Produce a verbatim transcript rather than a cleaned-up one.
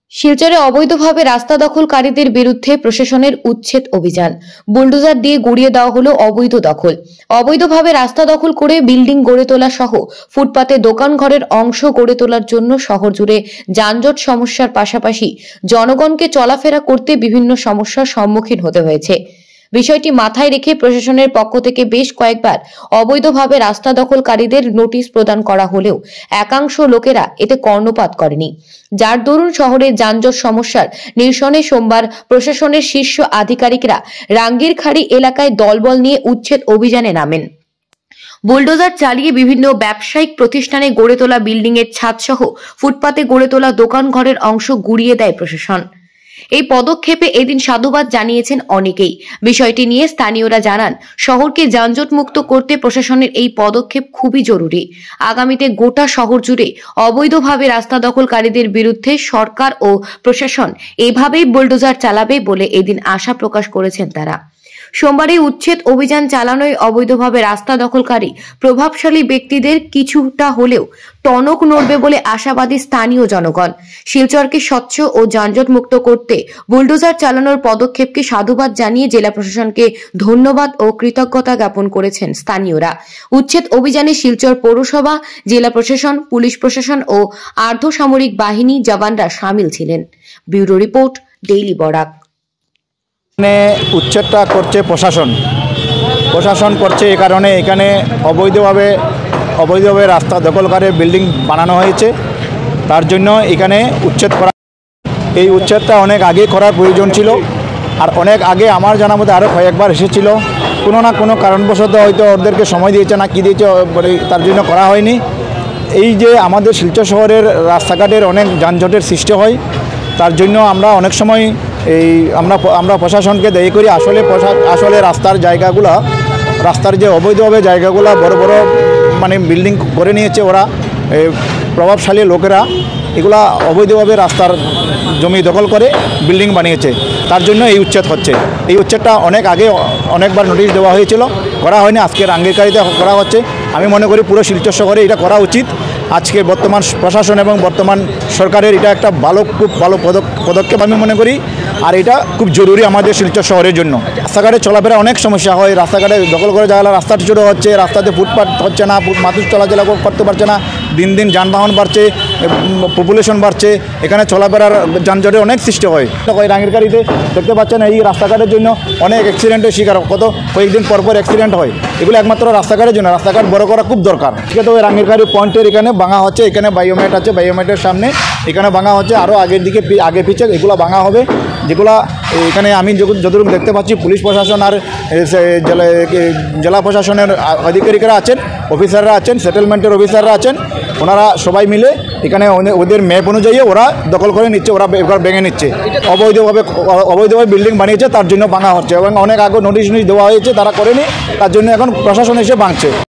শিলচরে অবৈধভাবে রাস্তা দখলকারীদের বিরুদ্ধে প্রশাসনের উচ্ছেদ অভিযান। বুলডোজার দিয়ে গুড়িয়ে দেওয়া হলো অবৈধ দখল। অবৈধভাবে রাস্তা দখল করে বিল্ডিং গড়ে তোলা সহ ফুটপাতে দোকান ঘরের অংশ গড়ে তোলার জন্য শহর জুড়ে যানজট সমস্যার পাশাপাশি জনগণকে চলাফেরা করতে বিভিন্ন সমস্যার সম্মুখীন হতে হয়েছে। বিষয়টি মাথায় রেখে প্রশাসনের পক্ষ থেকে বেশ কয়েকবার অবৈধভাবে রাস্তা দখলকারীদের নোটিশ প্রদান করা হলেও একাংশ লোকেরা এতে কর্ণপাত করেনি, যার দরুন শহরের যানজট সমস্যার নিরসনে সোমবার প্রশাসনের শীর্ষ আধিকারিকরা রাঙ্গিরখাড়ি এলাকায় দলবল নিয়ে উচ্ছেদ অভিযানে নামেন। বুলডোজার চালিয়ে বিভিন্ন ব্যবসায়িক প্রতিষ্ঠানে গড়ে তোলা বিল্ডিং এর ছাদ সহ ফুটপাতে গড়ে তোলা দোকান ঘরের অংশ গুড়িয়ে দেয় প্রশাসন। এই পদক্ষেপে এদিন সাধুবাদ জানিয়েছেন অনেকেই। বিষয়টি নিয়ে স্থানীয়রা জানান, শহরকে যানজট মুক্ত করতে প্রশাসনের এই পদক্ষেপ খুবই জরুরি। আগামীতে গোটা শহর জুড়ে অবৈধভাবে রাস্তা দখলকারীদের বিরুদ্ধে সরকার ও প্রশাসন এভাবেই বুলডোজার চালাবে বলে এদিন আশা প্রকাশ করেছেন তারা। সোমবার এই উচ্ছেদ অভিযান চালানোয় অবৈধভাবে রাস্তা দখলকারী প্রভাবশালী ব্যক্তিদের কিছুটা হলেও টনক নড়বে বলে আশাবাদী স্থানীয় জনগণ। শিলচরকে স্বচ্ছ ও যানজট মুক্ত করতে বুলডোজার চালানোর পদক্ষেপকে সাধুবাদ জানিয়ে জেলা প্রশাসনকে ধন্যবাদ ও কৃতজ্ঞতা জ্ঞাপন করেছেন স্থানীয়রা। উচ্ছেদ অভিযানে শিলচর পৌরসভা, জেলা প্রশাসন, পুলিশ প্রশাসন ও আর্ধসামরিক বাহিনী জওয়ানরা সামিল ছিলেন। Bureau report, daily Barak. উচ্ছেদটা করছে প্রশাসন প্রশাসন করছে এই কারণে এখানে অবৈধভাবে অবৈধভাবে রাস্তা দখলকারী বিল্ডিং বানানো হয়েছে, তার জন্য এখানে উচ্ছেদ করা। এই উচ্ছেদটা অনেক আগে করার প্রয়োজন ছিল, আর অনেক আগে আমার জানা মধ্যে আরও কয়েকবার এসেছিল। কোনো না কোনো কারণবশত হয়তো ওদেরকে সময় দিয়েছে না কি দিয়েছে, তার জন্য করা হয়নি। এই যে আমাদের শিলচর শহরের রাস্তাঘাটের অনেক যানজটের সৃষ্টি হয়, তার জন্য আমরা অনেক সময় এই আমরা আমরা প্রশাসনকে দায়ী করি। আসলে আসলে রাস্তার জায়গাগুলো রাস্তার যে অবৈধভাবে জায়গাগুলো বড় বড় মানে বিল্ডিং করে নিয়েছে ওরা, প্রভাবশালী লোকেরা এগুলা অবৈধভাবে রাস্তার জমি দখল করে বিল্ডিং বানিয়েছে, তার জন্য এই উচ্ছেদ হচ্ছে। এই উচ্ছেদটা অনেক আগে অনেকবার নোটিশ দেওয়া হয়েছিল, করা হয়নি। আজকে রাঙ্গিরখাড়িতে করা হচ্ছে। আমি মনে করি পুরো শিলচর শহরে এটা করা উচিত। আজকে বর্তমান প্রশাসন এবং বর্তমান সরকারের এটা একটা ভালো খুব ভালো পদক্ষেপ আমি মনে করি, আর এটা খুব জরুরি আমাদের শিলচর শহরের জন্য। রাস্তাঘাটে চলাফেরা অনেক সমস্যা হয়, রাস্তাঘাটে দখল করে যাওয়া, রাস্তাটা ছোটো হচ্ছে, রাস্তাতে ফুটপাথ হচ্ছে না, মানুষ চলাচলা করতে পারছে না, দিন দিন যানবাহন বাড়ছে, পপুলেশন বাড়ছে, এখানে চলাফেরার যানজটের অনেক সৃষ্টি হয়। রাঙ্গিরখাড়িতে দেখতে পাচ্ছেন এই রাস্তাঘাটের জন্য অনেক অ্যাক্সিডেন্টের শিকার, কত কয়েকদিন পর পর অ্যাক্সিডেন্ট হয়। এগুলো একমাত্র রাস্তাঘাটের জন্য, রাস্তাঘাট বড় করা খুব দরকার। ঠিক আছে, ওই রাঙ্গিরখাড়ি পয়েন্টের এখানে ভাঙা হচ্ছে, এখানে বায়োমেট আছে, বায়োমেটের সামনে এখানে ভাঙা হচ্ছে, আরও আগের দিকে আগে পিছে এগুলো ভাঙা হবে, যেগুলো এখানে আমি যতটুকু দেখতে পাচ্ছি পুলিশ প্রশাসন আর জেলা প্রশাসনের আধিকারিকরা আছেন, অফিসাররা আছেন, সেটেলমেন্টের অফিসাররা আছেন, ওনারা সবাই মিলে এখানে ওদের ম্যাপ অনুযায়ী ওরা দখল করে নিচ্ছে, ওরা এবার ভেঙে নিচ্ছে। অবৈধভাবে অবৈধভাবে বিল্ডিং বানিয়েছে, তার জন্য ভাঙা হচ্ছে এবং অনেক আগে নোটিশ নোটিশ দেওয়া হয়েছে, তারা করেনি, তার জন্য এখন প্রশাসন এসে ভাঙছে।